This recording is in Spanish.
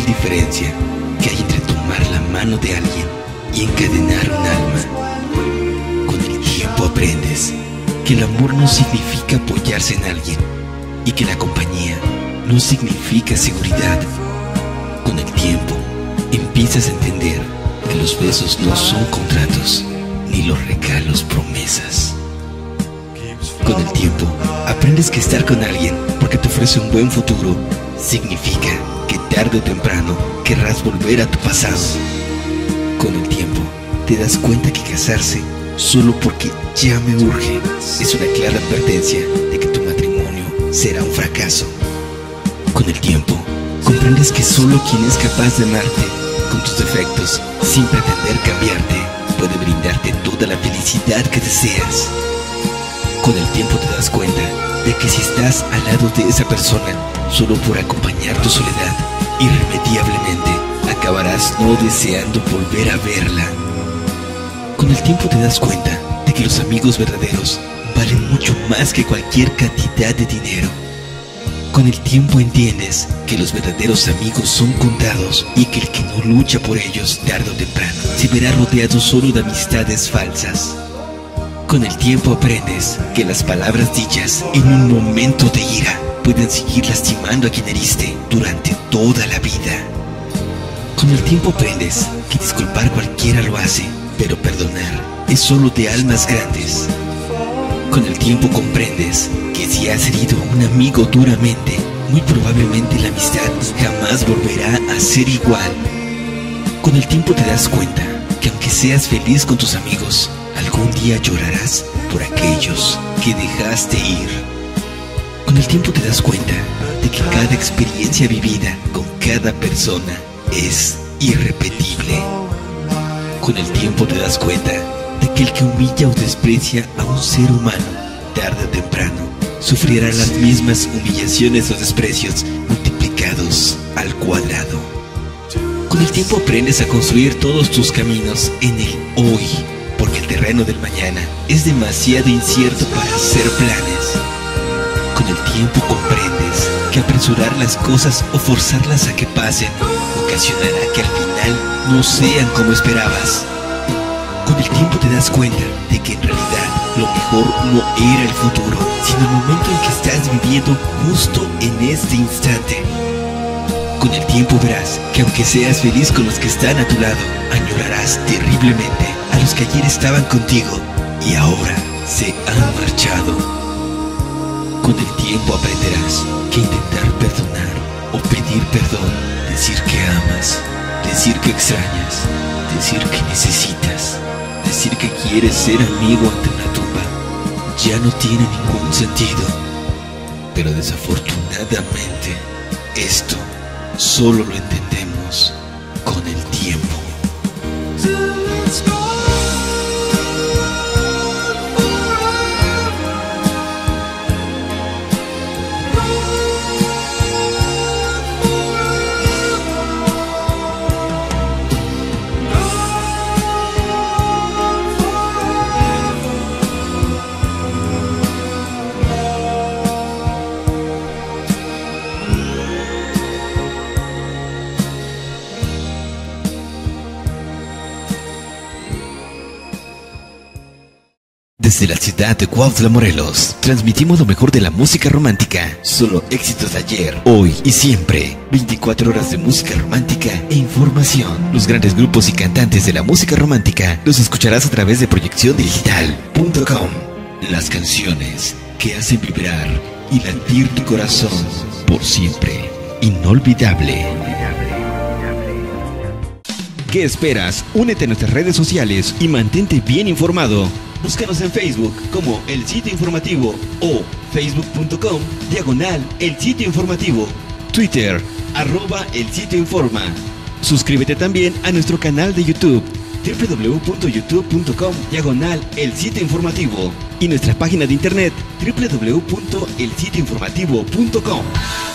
sutil diferencia que hay entre tomar la mano de alguien y encadenar un alma. Con el tiempo aprendes que el amor no significa apoyarse en alguien y que la compañía no significa seguridad. Con el tiempo empiezas a entender que los besos no son contratos, ni los regalos promesas. Con el tiempo aprendes que estar con alguien porque te ofrece un buen futuro significa que tarde o temprano querrás volver a tu pasado. Con el tiempo te das cuenta que casarse solo porque ya me urge es una clara advertencia de que tu matrimonio será un fracaso. Con el tiempo comprendes que solo quien es capaz de amarte con tus defectos sin pretender cambiarte puede brindarte toda la felicidad que deseas. Con el tiempo te das cuenta de que si estás al lado de esa persona solo por acompañar tu soledad, irremediablemente acabarás no deseando volver a verla. Con el tiempo te das cuenta de que los amigos verdaderos valen mucho más que cualquier cantidad de dinero. Con el tiempo entiendes que los verdaderos amigos son contados y que el que no lucha por ellos tarde o temprano se verá rodeado solo de amistades falsas. Con el tiempo aprendes que las palabras dichas en un momento de ira pueden seguir lastimando a quien heriste durante toda la vida. Con el tiempo aprendes que disculpar cualquiera lo hace, pero perdonar es solo de almas grandes. Con el tiempo comprendes que si has herido a un amigo duramente, muy probablemente la amistad jamás volverá a ser igual. Con el tiempo te das cuenta que aunque seas feliz con tus amigos, algún día llorarás por aquellos que dejaste ir. Con el tiempo te das cuenta de que cada experiencia vivida con cada persona es irrepetible. Con el tiempo te das cuenta de que el que humilla o desprecia a un ser humano, tarde o temprano, sufrirá las mismas humillaciones o desprecios multiplicados al cuadrado. Con el tiempo aprendes a construir todos tus caminos en el hoy, porque el terreno del mañana es demasiado incierto para hacer planes. Con el tiempo comprendes que apresurar las cosas o forzarlas a que pasen ocasionará que al final no sean como esperabas. Con el tiempo te das cuenta de que en realidad lo mejor no era el futuro, sino el momento en que estás viviendo justo en este instante. Con el tiempo verás que aunque seas feliz con los que están a tu lado, añorarás terriblemente a los que ayer estaban contigo y ahora se han marchado. Con el tiempo aprenderás que intentar perdonar o pedir perdón, decir que amas, decir que extrañas, decir que necesitas, decir que quieres ser amigo ante una tumba, ya no tiene ningún sentido. Pero desafortunadamente, esto solo lo entendemos con el tiempo. Desde la ciudad de Cuautla, Morelos, transmitimos lo mejor de la música romántica. Solo éxitos de ayer, hoy y siempre. 24 horas de música romántica e información. Los grandes grupos y cantantes de la música romántica los escucharás a través de proyecciondigital.com. Las canciones que hacen vibrar y latir tu corazón por siempre. Inolvidable. ¿Qué esperas? Únete a nuestras redes sociales y mantente bien informado. Búscanos en Facebook como El Sitio Informativo o facebook.com/El Sitio Informativo. Twitter @El Sitio Informa. Suscríbete también a nuestro canal de YouTube www.youtube.com/El Sitio Informativo y nuestra página de internet www.elsitioinformativo.com.